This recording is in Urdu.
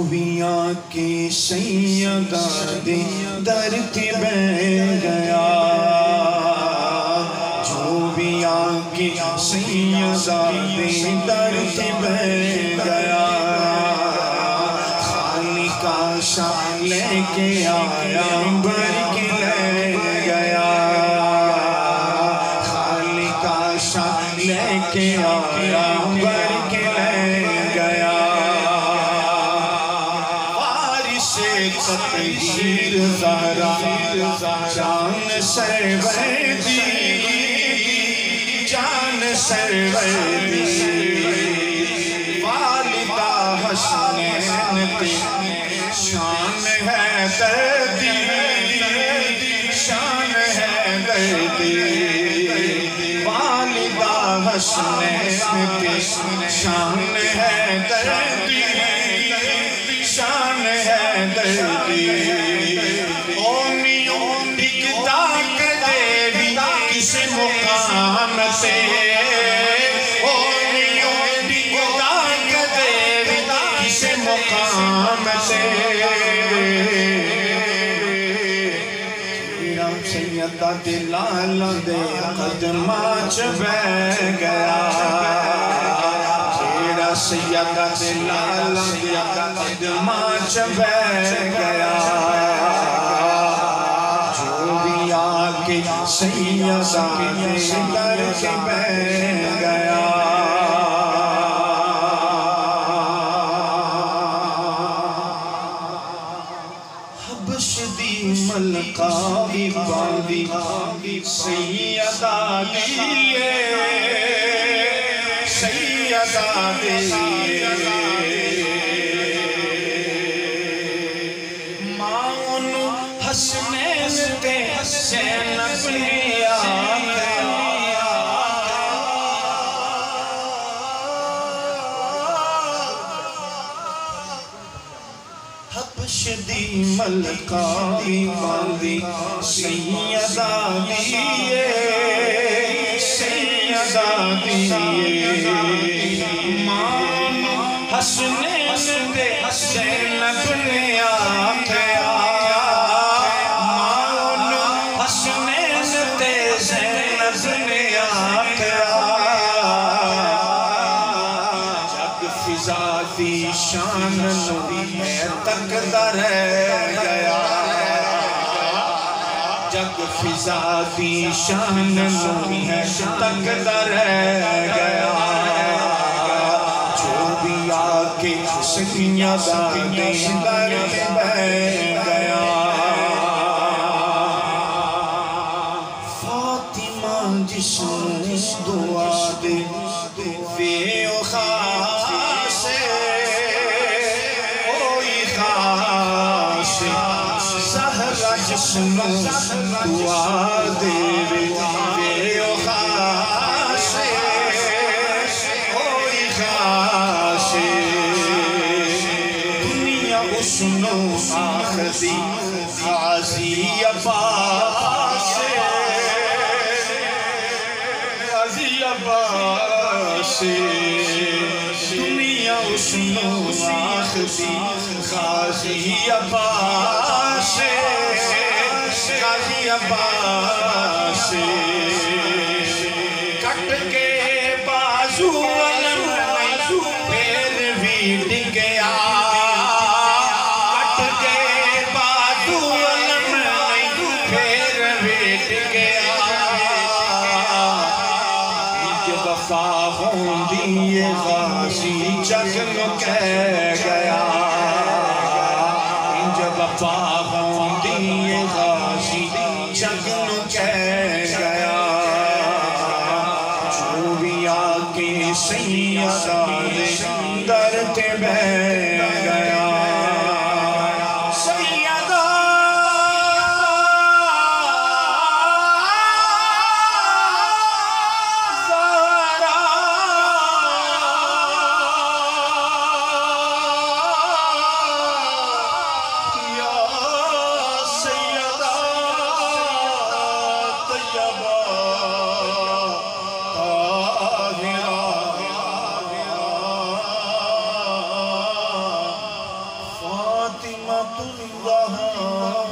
بھی آ کے سیدہ دے در کے بیٹھ گیا، جو بھی آ کے سیدہ دے در کے بیٹھ گیا، خالق کا شان لے کے آیا بھر کے لے گیا، خالق کا شان لے کے آیا بھر کے لے گیا، وارث تطہیر زہرا جان سرور دی، جان سرور دی، والدہ حسنین پہ شان ہے دردی، شان ہے دردی، والدہ حسنین پہ شان ہے دردی، شان ہے دردی، اونیوں ڈگتا کدے بھی کس مقام سے، اونیوں ڈگتا کدے بھی کس مقام سے، سیدہ دلال دے قدماں چ بیٹھ گیا، جیڑا سیدہ دلال دے قدماں چ بیٹھ گیا، جو بھی آ کے سیدہ دے در کے بیٹھ گیا، حبش دی ملکہ بھی باندھی سیدہ دیئے، سیدہ دیئے، ماں حسنین تے زینب نے آیا، حبش دی ملکہ بھی باندھی سیدہ دیئے، سیدہ دیئے، ماں حسنین تے زینب نے آیا، ماں حسنین تے زینب نے آیا، جگ فضا دی شان میں تکدا رہ گیا، جگ فضا دی شان میں تکدا رہ گیا، جو بھی آ کے سیدہ دے در کے بیٹھ گیا، فاطمہ جس نوں دعا دے وے خاص اوئی خاص، زہرا جس نوں دعا دے وے خاص اوئی خاص، دنیا اس نوں آخدی غازی عباس، غازی عباس، دنیا اس نوں آخدی غازی عباس، غازی عباس، کٹ کے بازو علم پھر بھی ڈگیا، کٹ کے بازو علم پھر بھی ڈگیا، انج وفا ہوندی غازی جگ نو کہہ گیا، انج وفا ہوندی غازی جگ نو کہہ گیا، جو بھی آ کے سیدہ دے در کے بیٹھ گیا، سیدہ زہرا الضحى